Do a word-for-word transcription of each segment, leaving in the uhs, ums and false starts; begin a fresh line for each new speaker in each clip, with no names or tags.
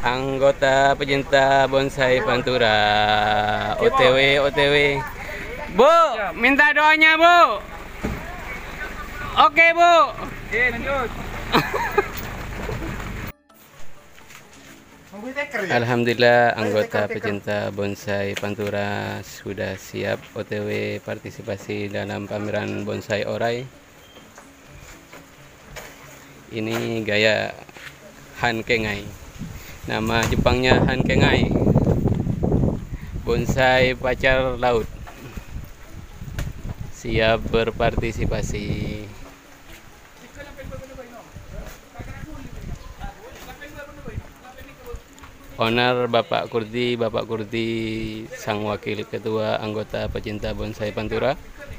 Anggota pecinta bonsai Pantura. O T W, O T W. Bu, minta doanya, Bu. Oke, Bu.
Oke, lanjut.
Alhamdulillah, anggota pecinta bonsai Pantura sudah siap O T W partisipasi dalam pameran bonsai Orai. Ini gaya Hankengai. Nama Jepangnya Hankengai. Bonsai pacar laut. Siap berpartisipasi. Owner Bapak Kurdi, Bapak Kurdi, sang wakil ketua anggota pecinta bonsai Pantura.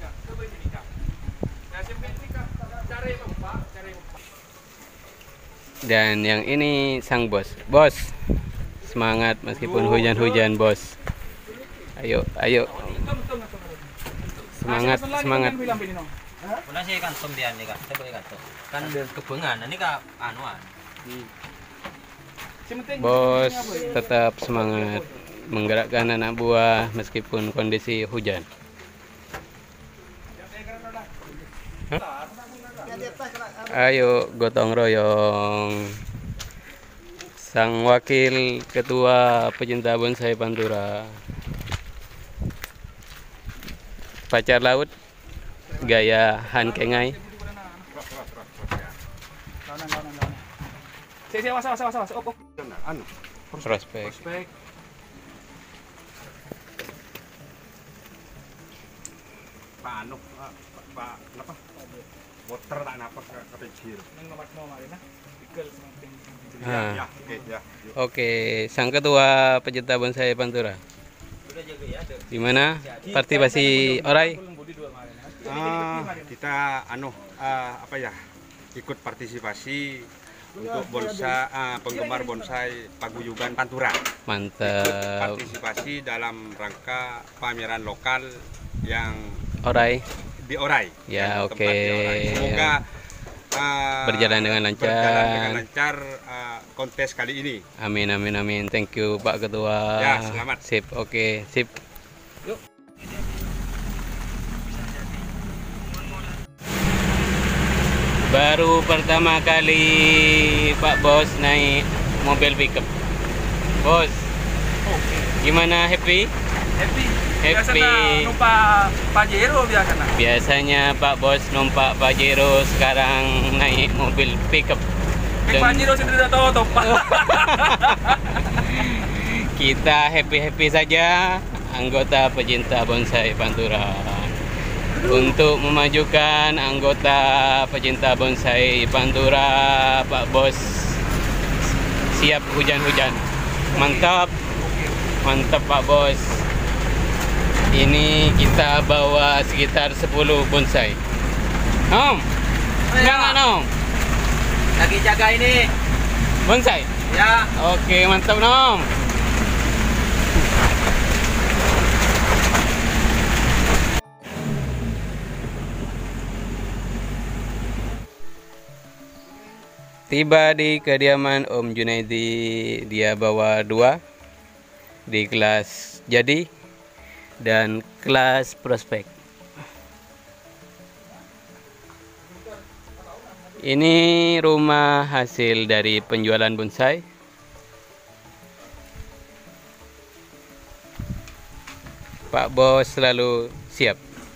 Dan yang ini sang bos. Bos, semangat meskipun hujan-hujan, bos. Ayo, ayo. Semangat, semangat.
Pernah sih kan sembilan nih kak, saya boleh kata. Kan kebengan, ini kak anuan.
Bos tetap semangat menggerakkan anak buah meskipun kondisi hujan. Hah? Ayo gotong royong. Sang wakil ketua pecinta bonsai Pantura. Pacar laut gaya Hankengai.
Saya awas awas awas awas. Op op.
Anu, prospek.
Prospek.
Pak anu, Pak apa? Water tak napa kepikir.
Nang nomor mau mari nah. Pikul semakin.
Ah.
Ya, oke ya.
Oke, sang ketua pecinta bonsai Pantura. Di mana partisipasi Orai?
Ah, kita anu ah, apa ya? Ikut partisipasi untuk bonsai uh, penggemar bonsai Paguyuban Pantura.
Mantap.
Ikut partisipasi dalam rangka pameran lokal yang
Orai.
di Orai.
Ya,
yang
oke.
tempat di Orai. Semoga uh,
Berjalan dengan lancar.
Berjalan dengan lancar uh, kontes kali ini.
Amin, amin, amin. Thank you Pak Ketua.
Ya, selamat.
Sip, oke, sip.
Yuk.
Baru pertama kali Pak Bos naik mobil pickup. Bos, gimana, happy?
Happy.
Happy.
Biasanya numpak Pajero biasanya.
Biasanya Pak Bos numpak Pajero, sekarang naik mobil pickup.
Mek Pajero sendiri tidak tahu topak.
Kita happy-happy saja, anggota pecinta bonsai Pantura. Untuk memajukan anggota pecinta bonsai Pantura, Pak Bos siap hujan-hujan. Mantap, mantap Pak Bos. Ini kita bawa sekitar sepuluh bonsai. Om, jangan Om.
Lagi jaga ini.
Bonsai?
Ya.
Oke, mantap Om. Tiba di kediaman Om Junaidi, dia bawa dua di kelas jadi dan kelas prospek. Ini rumah hasil dari penjualan bonsai. Pak Bos selalu siap.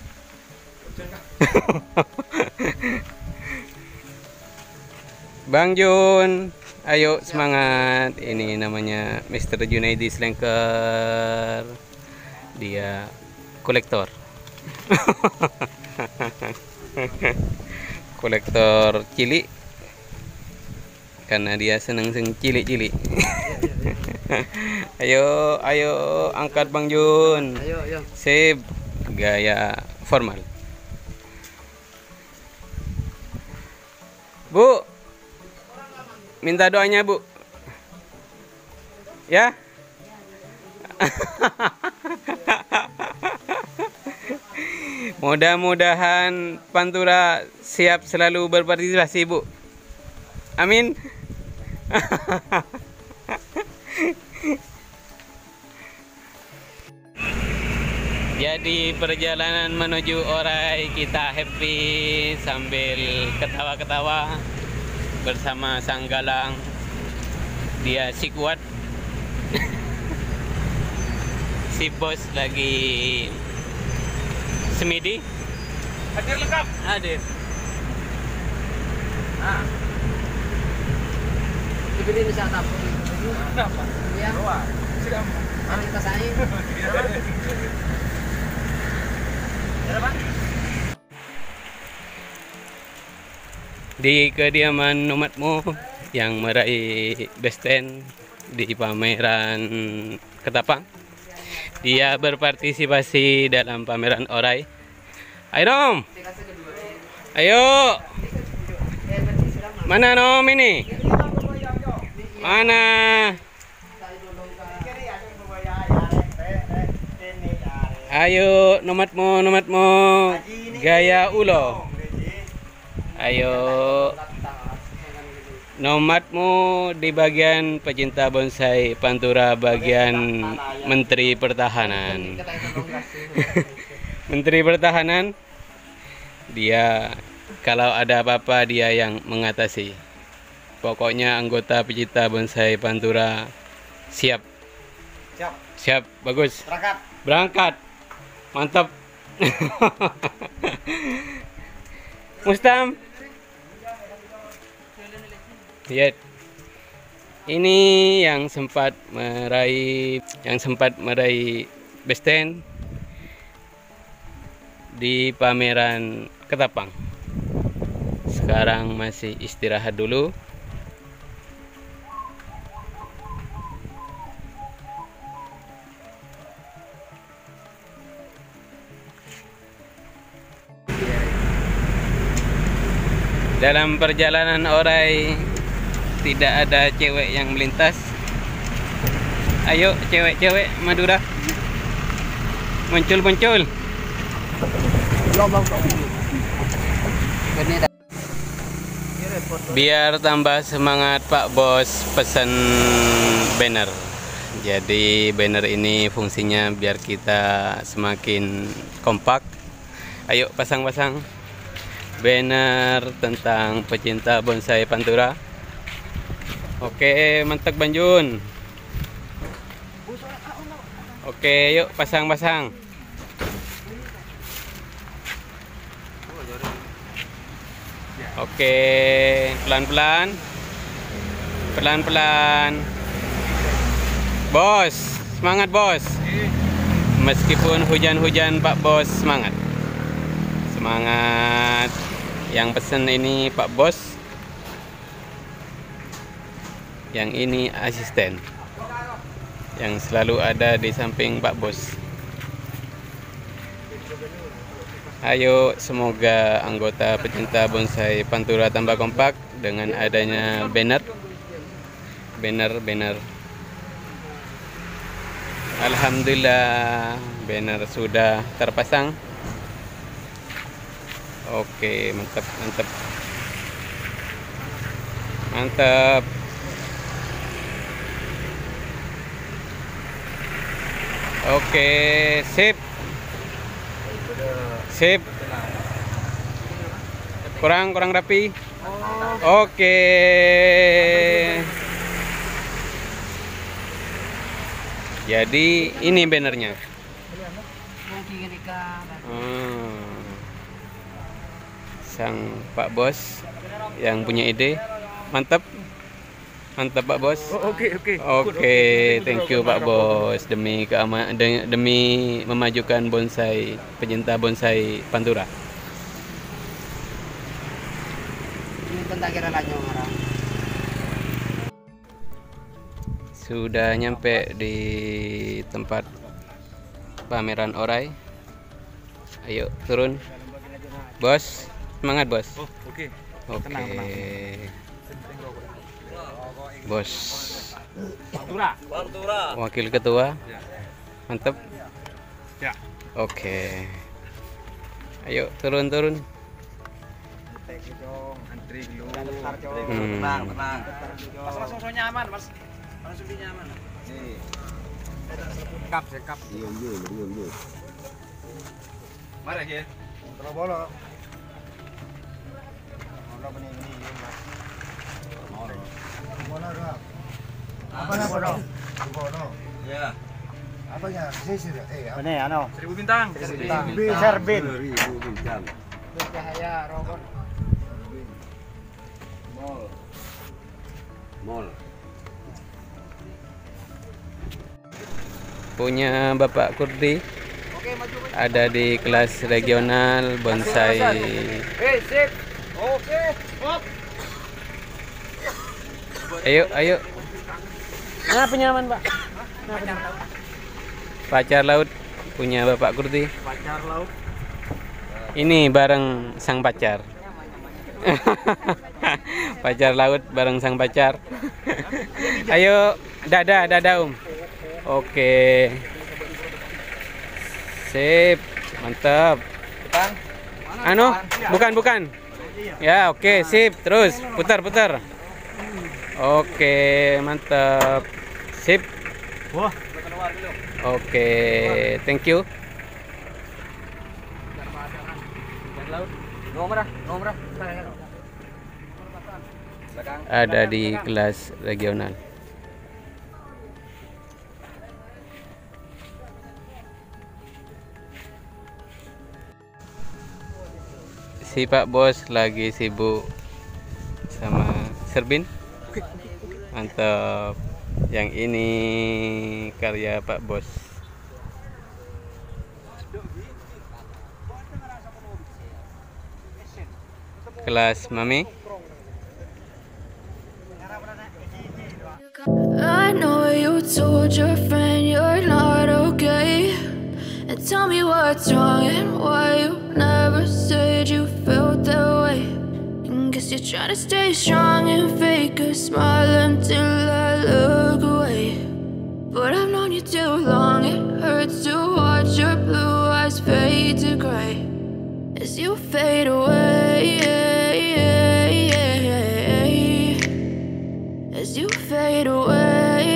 Bang Jun, ayo semangat. Ini namanya mister Junaidi Slengker. Dia kolektor. Kolektor cilik. Karena dia senang sing cilik-cilik. Ayo, ayo angkat Bang Jun.
Ayo, ayo.
Sip, gaya formal. Bu, minta doanya Bu. Ya. Mudah-mudahan Pantura siap selalu berpartisipasi Bu. Amin. di perjalanan menuju Orai kita happy sambil ketawa-ketawa bersama sang galang. Dia si kuat. Si bos lagi semidi.
Hadir lengkap.
Hadir.
Nah,
Diberi bisa apa?
kenapa?
Ya.
Doa. Siap.
Orang kita sayang.
Di kediaman Nomadmo yang meraih besten di pameran Ketapang. Dia berpartisipasi dalam pameran Orai. Ayo Nom. Ayo. Mana Nom ini? Mana? Ayo Nomadmo, Nomadmo. Gaya ulo. Ayo. Nomadmo di bagian pecinta bonsai Pantura bagian Menteri Pertahanan. Menteri Pertahanan. Dia kalau ada apa-apa dia yang mengatasi. Pokoknya anggota pecinta bonsai Pantura siap.
Siap.
Siap, bagus.
Berangkat.
Berangkat. Mantap. Mustam. Lihat. Ini yang sempat meraih yang sempat meraih besten di pameran Ketapang. Sekarang masih istirahat dulu. Dalam perjalanan Orai tidak ada cewek yang melintas. Ayo cewek-cewek Madura, muncul-muncul. Biar tambah semangat Pak Bos pesan banner. Jadi banner ini fungsinya biar kita semakin kompak. Ayo pasang-pasang banner tentang pecinta bonsai Pantura. Oke, mantap Banjun. Oke, yuk pasang-pasang. Oke, pelan-pelan. Pelan-pelan. Bos, semangat bos. Meskipun hujan-hujan Pak Bos semangat. Semangat. Yang pesen ini Pak Bos. Yang ini asisten. Yang selalu ada di samping Pak Bos. Ayo, semoga anggota pecinta bonsai Pantura tambah kompak dengan adanya banner. Banner, banner. Alhamdulillah, banner sudah terpasang. Oke, mantap, mantap. Mantap. Oke, sip. Sip. Kurang, kurang rapi. Oke. Jadi ini bannernya. Hmm. Sang Pak Bos yang punya ide, mantap. Mantap Pak Bos.
Oke, oke.
Oke, thank you Pak Bos demi keama de- demi memajukan bonsai pecinta bonsai Pantura.
Ini tentang kira lanyo orang.
Sudah nyampe di tempat pameran Orai. Ayo turun. Bos, semangat bos.
Oh, oke.
Oke.
tenang, tenang.
Bos.
Pantura.
Pantura.
Wakil ketua.
Ya.
Mantap.
Ya.
Oke. Ayo turun turun.
Antri dulu.
Hmm.
Tenang, tenang.
Mas langsung so nyaman, Mas. Langsung di nyaman. Sekap, sekap.
Iya, iya, iya, iya.
Mari ya.
Kalau bolong. Bolong benih-benih ya. Bolong. Bolong. Apa nak bolong? Bolong.
Ya.
Apanya? Sisir ya? Eh, apa?
Ini ano? Seribu bintang.
Seribu bintang.
Serbin.
Seribu bintang.
Bercahaya robot.
Mall. Mall.
Punya Bapak Kurdi
Oke, maju.
ada di kelas regional bonsai.
Eh, sip. Oke. Hop.
Ayo, ayo.
Nah, penyaman, Pak.
Pacar laut punya Bapak Kurdi.
Pacar laut.
Ini bareng sang pacar. Pacar laut bareng sang pacar. Ayo, dada, dada Om. Oke. Sip, mantap. Anu, bukan, bukan. Ya, oke, sip. Terus putar, putar. Oke, mantap. Sip.
Wah.
Oke, thank you.
Nomor, nomor.
Ada di kelas regional. Si Pak Bos lagi sibuk sama serbin. Mantap. Yang ini karya Pak Bos. Kelas Mami.
I know you told your friend you're not okay, and tell me what's wrong and why you never said you felt that way. And guess you're trying to stay strong and fake a smile until I look away. But I've known you too long, it hurts to watch your blue eyes fade to gray as you fade away. As you fade away.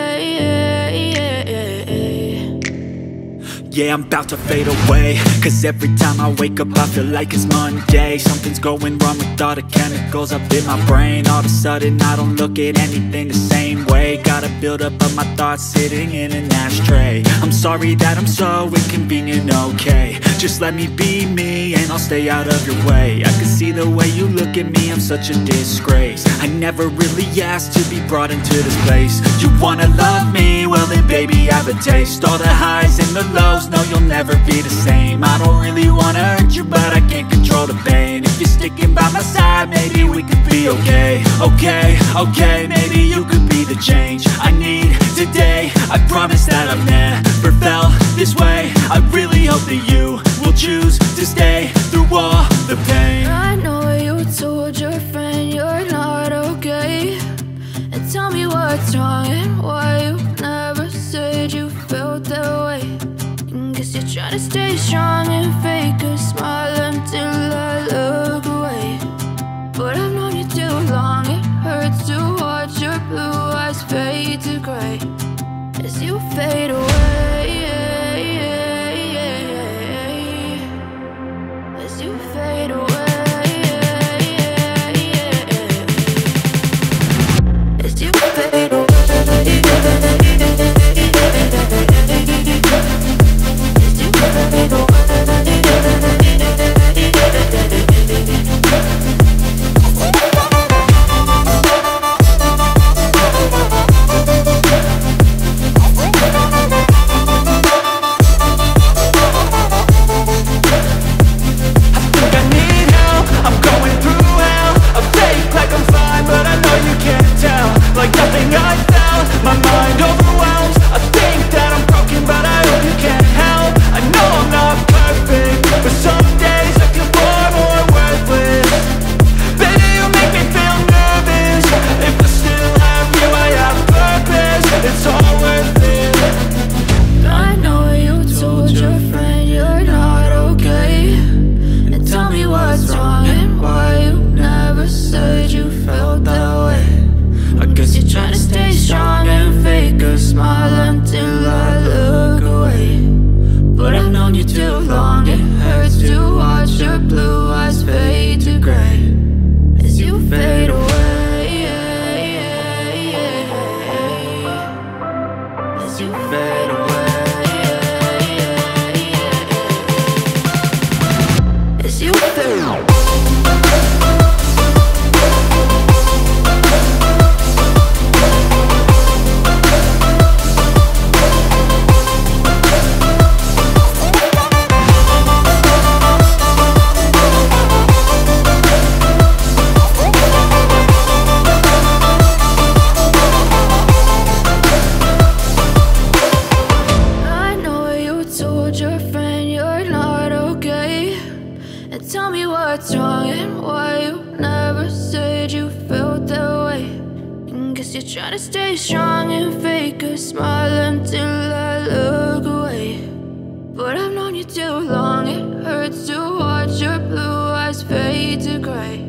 Yeah, I'm about to fade away, cause every time I wake up I feel like it's Monday. Something's going wrong with all the chemicals up in my brain. All of a sudden I don't look at anything the same way. Gotta build up of my thoughts sitting in an ashtray. I'm sorry that I'm so inconvenient, okay. Just let me be me and I'll stay out of your way. I can see the way you look at me, I'm such a disgrace. I never really asked to be brought into this place. You wanna love me? Well then baby have a taste. All the highs and the lows, no you'll never be the same. I don't really wanna hurt you but I can't control the pain. If you're sticking by my side maybe we could be okay. Okay, okay, maybe you could be the change I need today. I promise that I've never felt this way. I really hope that you will choose to stay through all the pain.
I know you told your friend you're not okay, and tell me what's wrong and why you never said you felt that way. And guess you're trying to stay strong and fake a smile until I look away. But I've known you too long, it hurts to watch your blue eyes fade to gray as you fade away. As you fade away. As you fade away. Smile until I look away, but I've known you too long. to fade away. As you fade away. Tell me what's wrong and why you never said you felt that way. And guess you're trying to stay strong and fake a smile until I look away. But I've known you too long, it hurts to watch your blue eyes fade to gray.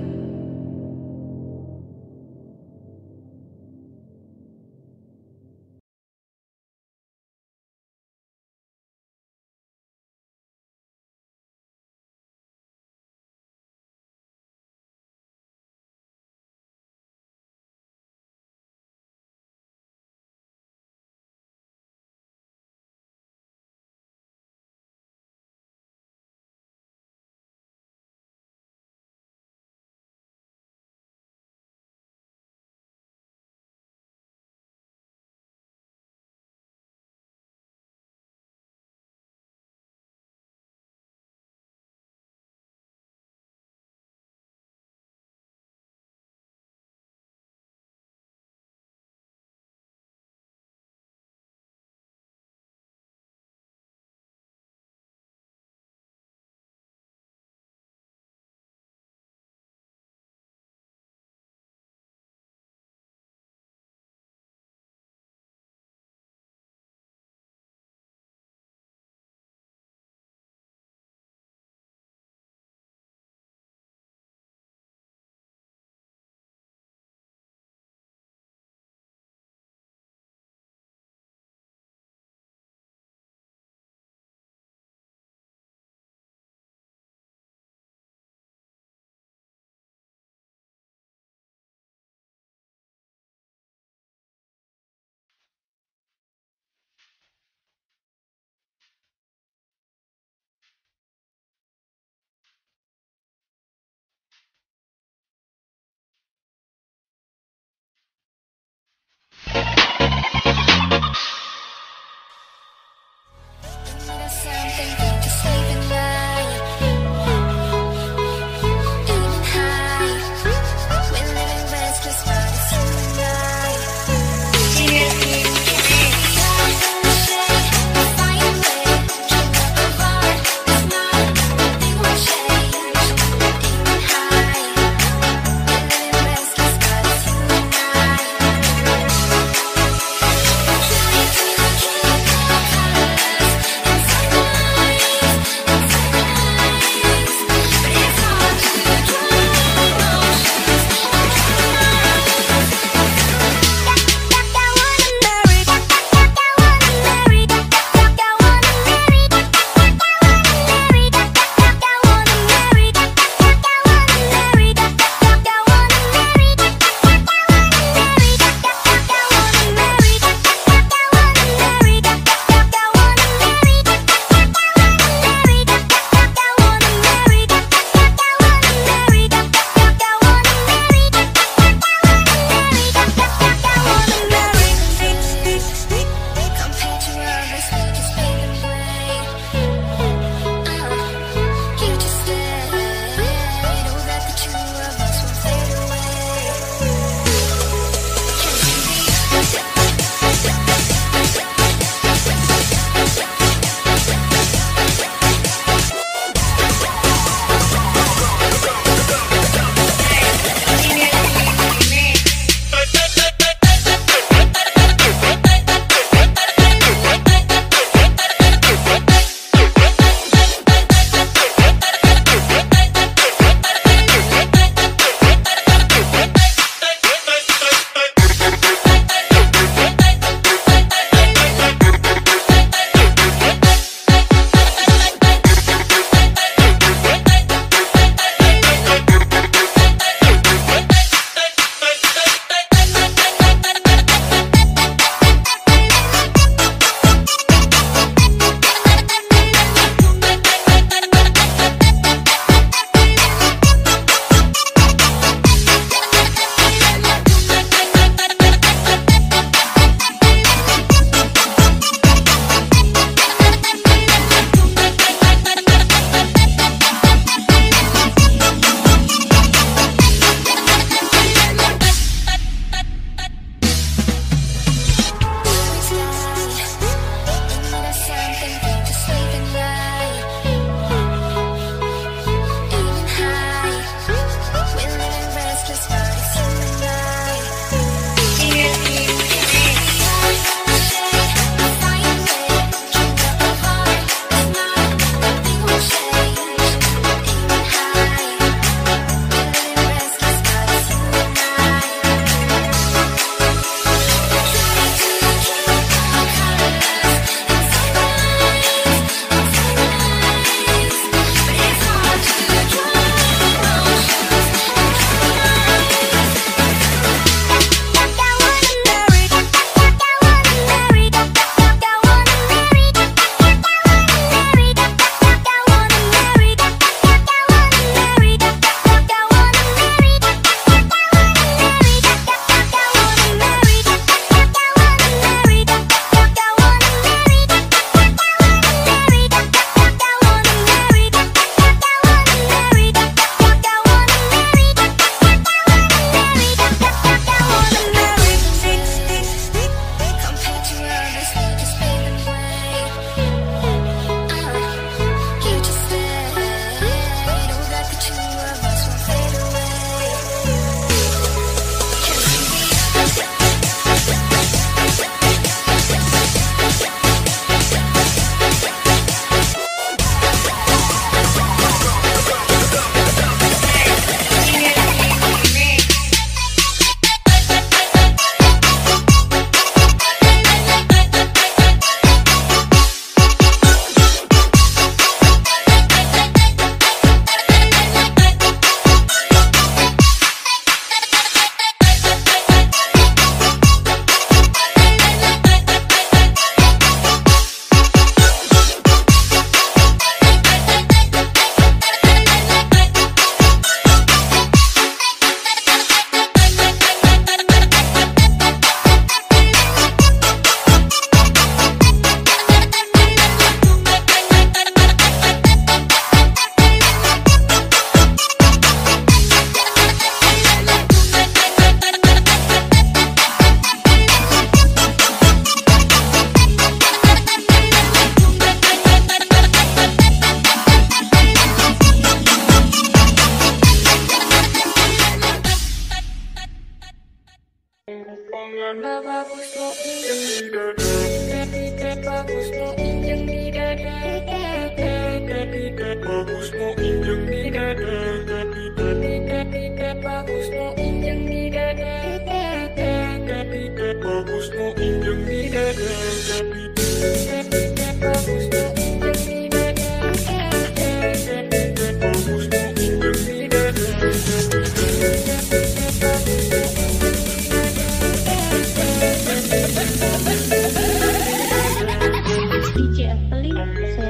D J Apeli, saya